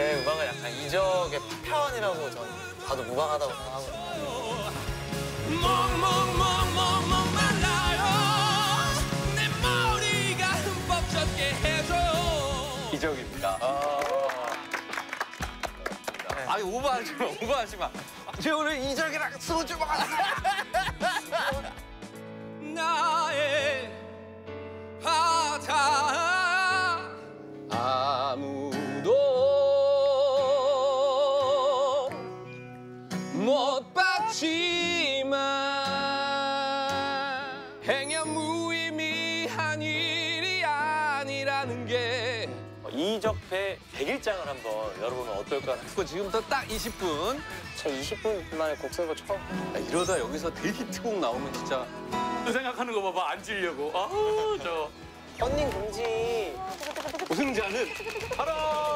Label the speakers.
Speaker 1: 제 음악은 약간 이적의 파편이라고 저는 봐도 무방하다고 생각하거든요.
Speaker 2: 멍멍멍멍멍 말라요. 내 머리가 흠뻑 젖게 해줘요.
Speaker 3: 이적입니다. 아니 오버하지 마, 오버하지 마. 저 오늘 이적이랑 소주 먹었어.
Speaker 2: 나의 바다
Speaker 3: 아무도 못 봤지만 행여 무의미한 일이 아니라는 게
Speaker 1: 이적배 100일장을 한번 열어보면 어떨까?
Speaker 3: 그거 지금부터 딱 20분.
Speaker 1: 저 20분 만에 곡 쓰는 거 처음.
Speaker 3: 야, 이러다 여기서 대히트곡 나오면 진짜
Speaker 4: 생각하는 거 봐봐, 앉으려고. 저.
Speaker 1: 현님 금지.
Speaker 4: 우승자는 바로